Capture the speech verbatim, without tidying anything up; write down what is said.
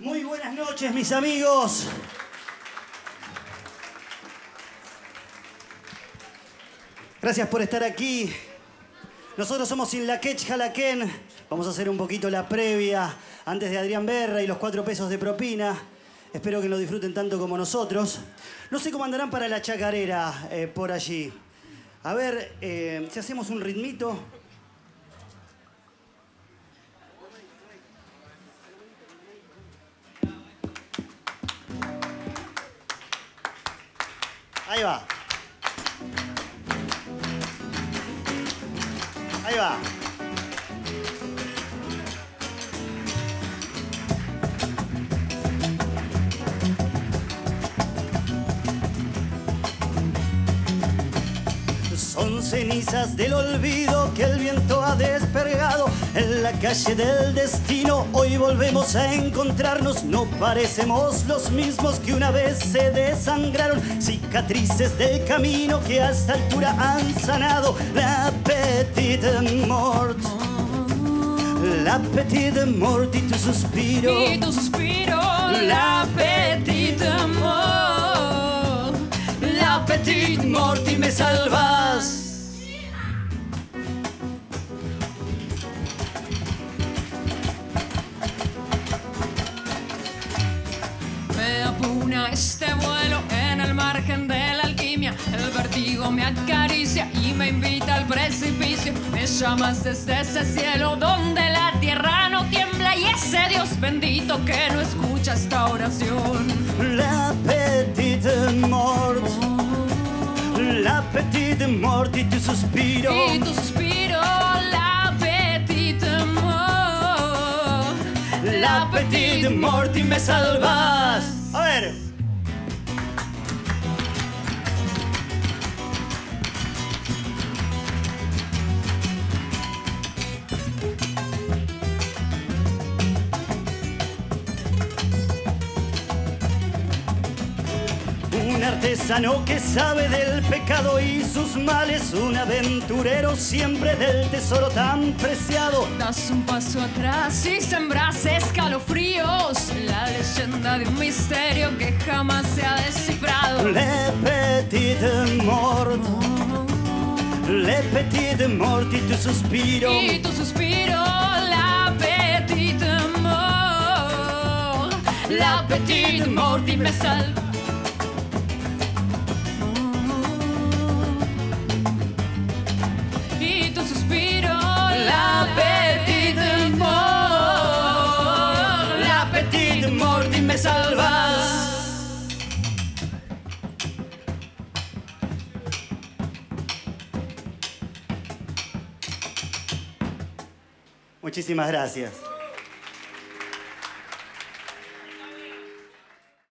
Muy buenas noches, mis amigos. Gracias por estar aquí. Nosotros somos Inlaquech Jalaquén. Vamos a hacer un poquito la previa antes de Adrián Berra y los cuatro pesos de propina. Espero que lo disfruten tanto como nosotros. No sé cómo andarán para la chacarera eh, por allí. A ver, eh, si hacemos un ritmito. Ahí va. Ahí va. Son cenizas del olvido que el viento ha despergado en la calle del destino. Hoy volvemos a encontrarnos, no parecemos los mismos que una vez se desangraron. Cicatrices del camino que a esta altura han sanado. La petite mort, la petite mort y tu suspiro, y tu suspiro, la petite mort, la petite mort y me salvas. Me apuna este vuelo en el margen de la alquimia. El vértigo me acaricia y me invita al precipicio. Me llamas desde ese cielo donde la tierra no tiembla y ese Dios bendito que no escucha esta oración. La petite mort, la petite mort y tu suspiro, y tu suspiro, la petite mort, la petite mort y me salvas. A ver. Un artesano que sabe del pecado y sus males, un aventurero siempre del tesoro tan preciado. Das un paso atrás y sembras escalofríos, la leyenda de un misterio que jamás se ha descifrado. Le petite mort, le petite mort y tu suspiro, y tu suspiro, la petite mort, la petite mort y me salva. y tu suspiro, La petite mort, la petite mort y me salvas. Muchísimas gracias.